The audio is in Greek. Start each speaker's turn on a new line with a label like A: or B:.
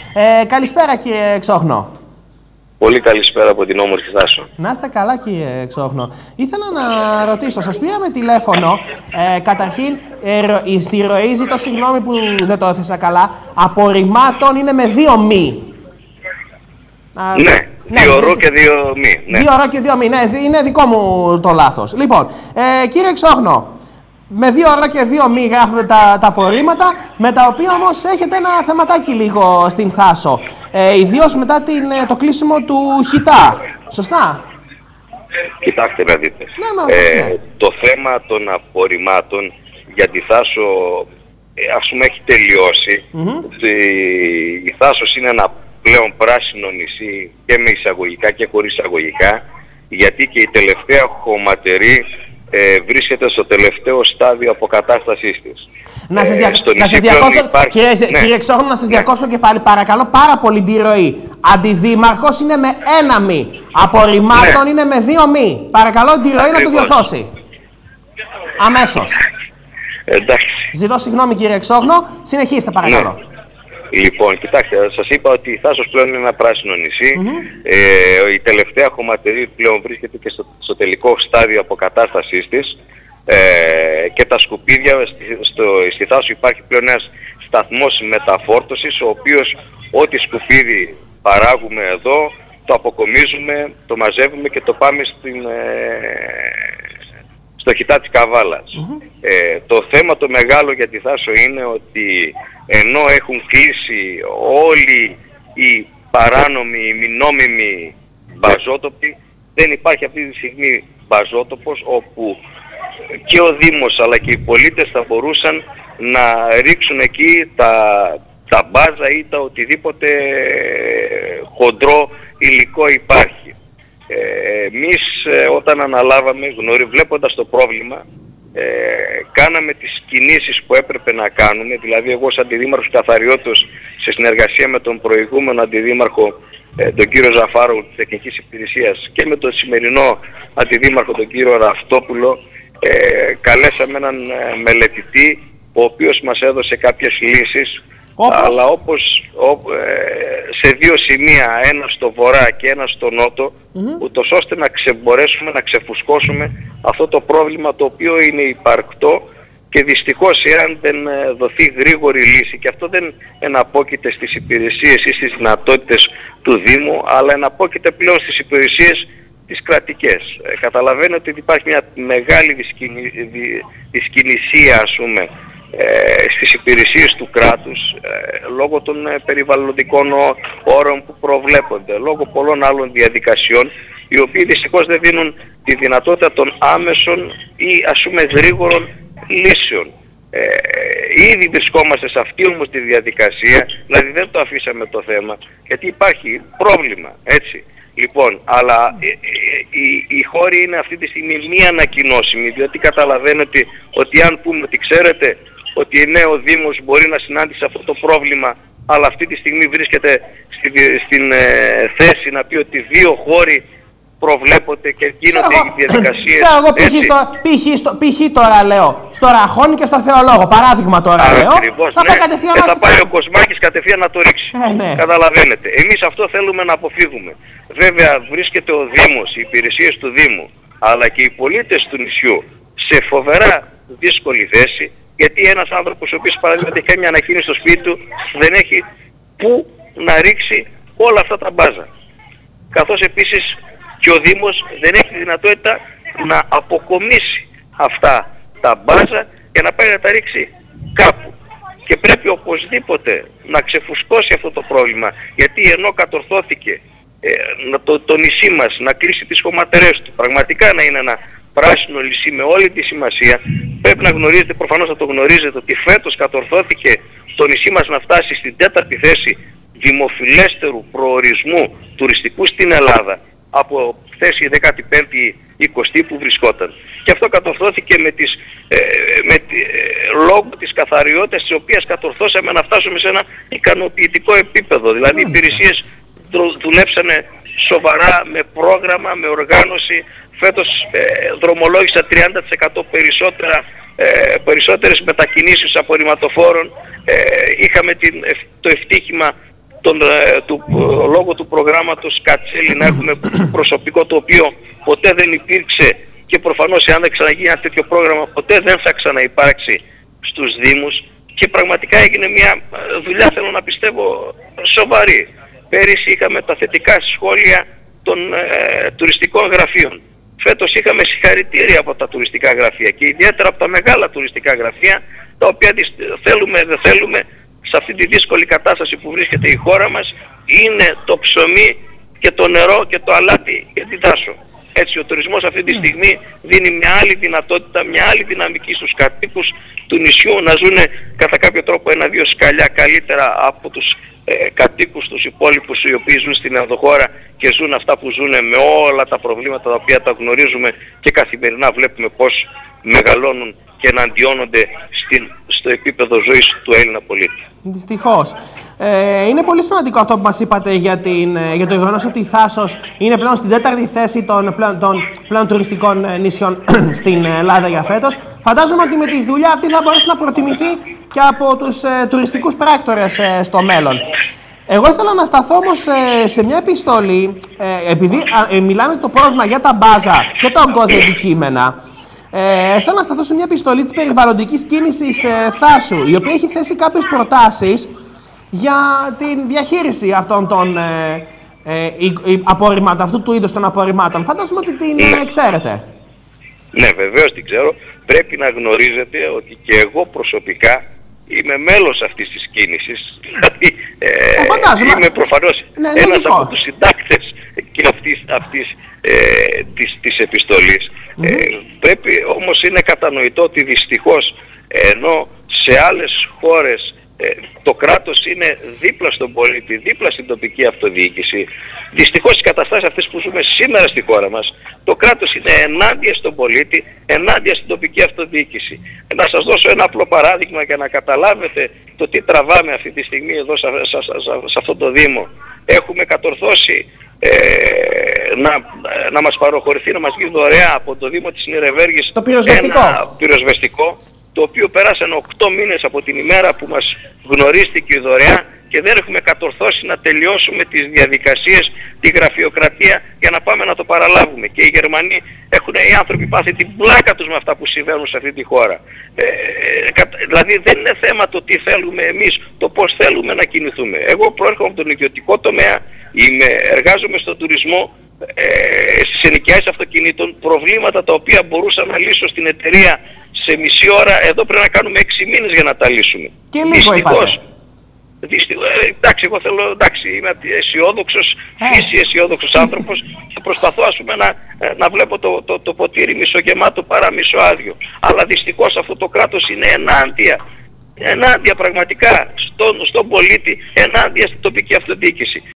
A: Καλησπέρα κύριε Ξόχνο.
B: Πολύ καλησπέρα από την όμορφη Θάσο.
A: Να είστε καλά κύριε Ξόχνο. Ήθελα να ρωτήσω, σας πήραμε τηλέφωνο, καταρχήν στη ροή, ζητώ συγγνώμη που δεν το έθεσα καλά, απορριμμάτων είναι με 2 μη.
B: Ναι, 2 ρο και 2 μη. Ναι.
A: 2 ρο και 2 μη, ναι, είναι δικό μου το λάθος. Λοιπόν, κύριε Ξόχνο, με 2 ρο και 2 μη γράφονται τα απορρίμματα, με τα οποία όμως έχετε ένα θεματάκι λίγο στην Θάσο. Ιδίως μετά το κλείσιμο του Χιτά. Σωστά?
B: Κοιτάξτε να δείτε.
A: Ναι.
B: Το θέμα των απορριμμάτων για τη Θάσο, ας πούμε, έχει τελειώσει. Η Θάσος είναι ένα πλέον πράσινο νησί και με εισαγωγικά και χωρίς εισαγωγικά, γιατί και η τελευταία χωματερή βρίσκεται στο τελευταίο στάδιο αποκατάστασής της.
A: Να σας διακόψω, κύριε Ξόχνο, να σας διακόψω και πάλι παρακαλώ πάρα πολύ τη ροή. Αντιδήμαρχος είναι με 1 μη, απορριμμάτων είναι με 2 μη. Παρακαλώ τη ροή να το διορθώσει. Αμέσως.
B: Εντάξει.
A: Ζητώ συγγνώμη κύριε Ξόχνο, συνεχίστε παρακαλώ.
B: Ναι. Λοιπόν, κοιτάξτε, σας είπα ότι η Θάσος πλέον είναι ένα πράσινο νησί. Η τελευταία χωματερή πλέον βρίσκεται και στο τελικό στάδιο αποκατάστασής της. Και τα σκουπίδια, στη Θάσο υπάρχει πλέον ένας σταθμός μεταφόρτωσης, ο οποίος ό,τι σκουπίδι παράγουμε εδώ, το αποκομίζουμε, το μαζεύουμε και το πάμε στο Χιτά της Καβάλας. Το θέμα το μεγάλο για τη Θάσο είναι ότι ενώ έχουν κλείσει όλοι οι παράνομοι, οι μη νόμιμοι μπαζότοποι, δεν υπάρχει αυτή τη στιγμή μπαζότοπος όπου και ο Δήμος αλλά και οι πολίτες θα μπορούσαν να ρίξουν εκεί τα μπάζα ή τα οτιδήποτε χοντρό υλικό υπάρχει. Εμείς όταν αναλάβαμε, βλέποντας το πρόβλημα, κάναμε τις κινήσεις που έπρεπε να κάνουμε, δηλαδή εγώ σαν αντιδήμαρχος καθαριότητος σε συνεργασία με τον προηγούμενο αντιδήμαρχο τον κύριο Ζαφάρου της Τεχνικής Υπηρεσίας και με τον σημερινό αντιδήμαρχο τον κύριο Ραφτόπουλο, καλέσαμε έναν μελετητή ο οποίος μας έδωσε κάποιες λύσεις, αλλά σε 2 σημεία, ένα στο βορρά και ένα στο νότο, ούτως ώστε να μπορέσουμε να ξεφουσκώσουμε αυτό το πρόβλημα το οποίο είναι υπαρκτό και δυστυχώς εάν δεν δοθεί γρήγορη λύση, και αυτό δεν εναπόκειται στις υπηρεσίες ή στις δυνατότητες του Δήμου, αλλά εναπόκειται πλέον στις υπηρεσίες τις κρατικές. Καταλαβαίνετε ότι υπάρχει μια μεγάλη δυσκινησία, ας πούμε, στις υπηρεσίες του κράτους, λόγω των περιβαλλοντικών όρων που προβλέπονται, λόγω πολλών άλλων διαδικασιών, οι οποίοι δυστυχώς δεν δίνουν τη δυνατότητα των άμεσων ή, ας πούμε, γρήγορων λύσεων. Ήδη βρισκόμαστε σε αυτή όμως τη διαδικασία, δηλαδή δεν το αφήσαμε το θέμα, γιατί υπάρχει πρόβλημα, έτσι. Λοιπόν, αλλά η χώρη είναι αυτή τη στιγμή μη ανακοινώσιμη, διότι καταλαβαίνετε ότι αν πούμε ότι ξέρετε ότι ο Δήμος μπορεί να συνάντησε αυτό το πρόβλημα, αλλά αυτή τη στιγμή βρίσκεται στην θέση να πει ότι 2 χώροι προβλέπονται και γίνονται οι διαδικασίες.
A: Ξέρω εγώ π.χ. τώρα λέω, στο Ραχώνη και στο Θεολόγο, παράδειγμα τώρα λέω,
B: ακριβώς,
A: θα πάει κατευθείαν
B: θα πάει ο Κοσμάκης κατευθείαν να το ρίξει.
A: Ναι.
B: Καταλαβαίνετε. Εμείς αυτό θέλουμε να αποφύγουμε. Βέβαια βρίσκεται ο Δήμος, οι υπηρεσίες του Δήμου, αλλά και οι πολίτες του νησιού σε φοβερά δύσκολη θέση, γιατί ένας άνθρωπος ο οποίος παραδείγματι έχει μια ανακοίνηση στο σπίτι του δεν έχει πού να ρίξει όλα αυτά τα μπάζα. Καθώς επίσης και ο Δήμος δεν έχει τη δυνατότητα να αποκομίσει αυτά τα μπάζα και να πάει να τα ρίξει κάπου. Και πρέπει οπωσδήποτε να ξεφουσκώσει αυτό το πρόβλημα, γιατί ενώ κατορθώθηκε το νησί μας να κλείσει τις χωματερές του, πραγματικά να είναι ένα πράσινο νησί με όλη τη σημασία, πρέπει να γνωρίζετε, προφανώς θα το γνωρίζετε, ότι φέτος κατορθώθηκε το νησί μας να φτάσει στην 4η θέση δημοφιλέστερου προορισμού τουριστικού στην Ελλάδα από θέση 15η 20η που βρισκόταν. Και αυτό κατορθώθηκε λόγω της καθαριότητας της οποίας κατορθώσαμε να φτάσουμε σε ένα ικανοποιητικό επίπεδο. Δηλαδή οι υπηρεσίες δουλέψανε σοβαρά, με πρόγραμμα, με οργάνωση. Φέτος δρομολόγησα 30% περισσότερες μετακινήσεις απορριμματοφόρων. Είχαμε το ευτύχημα λόγω του προγράμματος Κατσέλη να έχουμε προσωπικό το οποίο ποτέ δεν υπήρξε και προφανώς εάν δεν ξαναγίνει ένα τέτοιο πρόγραμμα ποτέ δεν θα ξαναυπάρξει στους Δήμους και πραγματικά έγινε μια δουλειά, θέλω να πιστεύω, σοβαρή. Πέρυσι είχαμε τα θετικά σχόλια των τουριστικών γραφείων. Φέτος είχαμε συγχαρητήρια από τα τουριστικά γραφεία και ιδιαίτερα από τα μεγάλα τουριστικά γραφεία, τα οποία θέλουμε δεν θέλουμε, σε αυτή τη δύσκολη κατάσταση που βρίσκεται η χώρα μας, είναι το ψωμί και το νερό και το αλάτι και τη δάσο. Έτσι ο τουρισμός αυτή τη στιγμή δίνει μια άλλη δυνατότητα, μια άλλη δυναμική στους κατοίκους του νησιού να ζουν κατά κάποιο τρόπο ένα-δύο σκαλιά καλύτερα από τους κατοίκους τους υπόλοιπους οι οποίοι ζουν στην ενδοχώρα και ζουν αυτά που ζουν με όλα τα προβλήματα τα οποία τα γνωρίζουμε και καθημερινά βλέπουμε πως μεγαλώνουν και εναντιώνονται στο επίπεδο ζωής του Έλληνα πολίτη.
A: Δυστυχώς. Είναι πολύ σημαντικό αυτό που μας είπατε για το γεγονός ότι η Θάσος είναι πλέον στην 4η θέση των πλέον τουριστικών νησιών στην Ελλάδα για φέτος. Φαντάζομαι ότι με τη δουλειά αυτή θα μπορέσει να προτιμηθεί και από τους τουριστικούς πράκτορες στο μέλλον. Εγώ ήθελα να σταθώ όμως σε μια επιστολή, επειδή μιλάμε το πρόβλημα για τα μπάζα και τα ογκώδη αντικείμενα. Θέλω να σταθώ σε μια επιστολή της περιβαλλοντικής κίνησης Θάσου, η οποία έχει θέσει κάποιες προτάσεις για την διαχείριση αυτών των απορριμμάτων, αυτού του είδους των απορριμμάτων. Φαντάζομαι ότι την ξέρετε.
B: Ναι, βεβαίως την ξέρω. Πρέπει να γνωρίζετε ότι και εγώ προσωπικά είμαι μέλος αυτής της κίνησης. Δηλαδή, είμαι προφανώς ένας από τους συντάκτες και αυτής της επιστολής. Πρέπει όμως είναι κατανοητό ότι δυστυχώς ενώ σε άλλες χώρες το κράτος είναι δίπλα στον πολίτη, δίπλα στην τοπική αυτοδιοίκηση, δυστυχώς οι καταστάσεις αυτές που ζούμε σήμερα στη χώρα μας, το κράτος είναι ενάντια στον πολίτη, ενάντια στην τοπική αυτοδιοίκηση. Να σας δώσω ένα απλό παράδειγμα για να καταλάβετε το τι τραβάμε αυτή τη στιγμή εδώ σε αυτό το Δήμο. Έχουμε κατορθώσει να μας παροχωρηθεί, να μας βγει δωρεά από το Δήμο της Νιρεβέργης ένα πυροσβεστικό, το οποίο πέρασαν 8 μήνες από την ημέρα που μας γνωρίστηκε η δωρεά και δεν έχουμε κατορθώσει να τελειώσουμε τις διαδικασίες, τη γραφειοκρατία για να πάμε να το παραλάβουμε. Και οι Γερμανοί οι άνθρωποι πάθει την πλάκα τους με αυτά που συμβαίνουν σε αυτή τη χώρα. Δηλαδή δεν είναι θέμα το τι θέλουμε εμείς, το πώς θέλουμε να κινηθούμε. Εγώ προέρχομαι από τον ιδιωτικό τομέα, εργάζομαι στον τουρισμό, στις ενοικιάσεις αυτοκινήτων, προβλήματα τα οποία μπορούσα να λύσω στην εταιρεία σε μισή ώρα, εδώ πρέπει να κάνουμε 6 μήνες για να τα λύσουμε.
A: Και λίγο είπατε.
B: Εντάξει, εγώ θέλω, είμαι αισιόδοξος, αισιόδοξος άνθρωπος και προσπαθώ να βλέπω το ποτήρι μισογεμάτο παρά μισοάδιο. Αλλά δυστυχώς αυτό το κράτος είναι ενάντια πραγματικά στον πολίτη, ενάντια στην τοπική αυτοδιοίκηση.